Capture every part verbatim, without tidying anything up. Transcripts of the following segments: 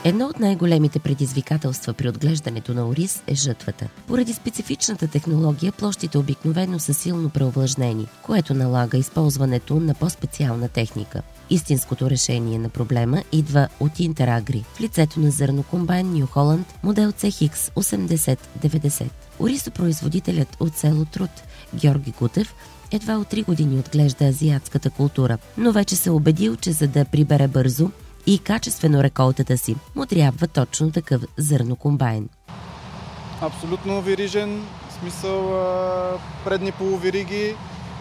Едно от най-големите предизвикателства при отглеждането на ориз е жътвата. Поради специфичната технология площите обикновено са силно преовлажнени, което налага използването на по-специална техника. Истинското решение на проблема идва от Интерагри в лицето на зърнокомбайн Ню Холанд модел Си Ейч Икс осемдесет деветдесет. Оризопроизводителят от село Труд Георги Кутев едва от три години отглежда азиатската култура, но вече се убедил, че за да прибере бързо и качествено реколтата си, му трябва точно такъв зърнокомбайн. Абсолютно верижен, в смисъл предни полувериги,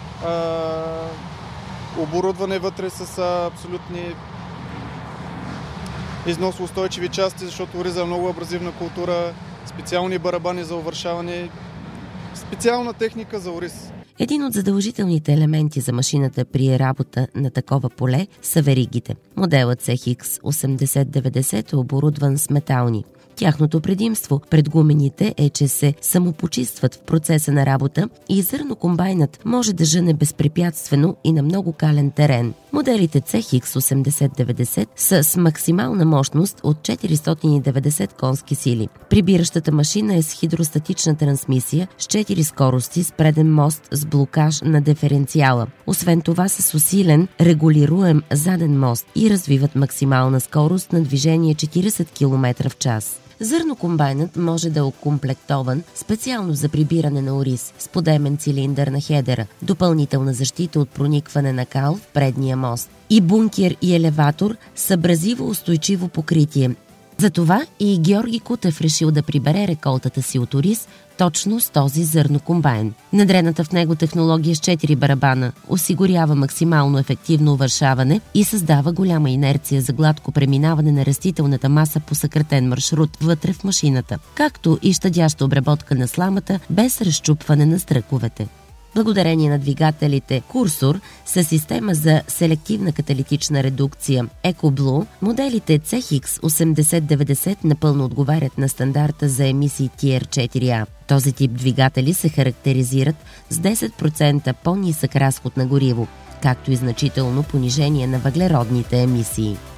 оборудване вътре с абсолютни износоустойчиви части, защото ориза е много абразивна култура, специални барабани за овършаване, специална техника за ориз. Един от задължителните елементи за машината при работа на такова поле са веригите. Моделът Си Ейч Икс осемдесет деветдесет е оборудван с метални. Тяхното предимство пред гумените е, че се самопочистват в процеса на работа и зърнокомбайнът може да жъне безпрепятствено и на много кален терен. Моделите Си Ейч Икс осемдесет деветдесет са с максимална мощност от четиристотин и деветдесет конски сили. Прибиращата машина е с хидростатична трансмисия с четири скорости с преден мост с блокаж на диференциала. Освен това с усилен, регулируем заден мост и развиват максимална скорост на движение четиридесет километра в час. Зърнокомбайнът може да е окомплектован специално за прибиране на ориз с подемен цилиндър на хедера, допълнителна защита от проникване на кал в предния мост и бункер и елеватор с абразиво устойчиво покритие. Затова и Георги Кутев решил да прибере реколтата си от ориз точно с този зърнокомбайн. Надрената в него технология с четири барабана осигурява максимално ефективно увършаване и създава голяма инерция за гладко преминаване на растителната маса по съкратен маршрут вътре в машината, както и щадяща обработка на сламата без разчупване на стръковете. Благодарение на двигателите Курсор с система за селективна каталитична редукция EcoBlue, моделите Си Ейч Икс осемдесет деветдесет напълно отговарят на стандарта за емисии Ти Ар четири А. Този тип двигатели се характеризират с десет процента по-нисък разход на гориво, както и значително понижение на въглеродните емисии.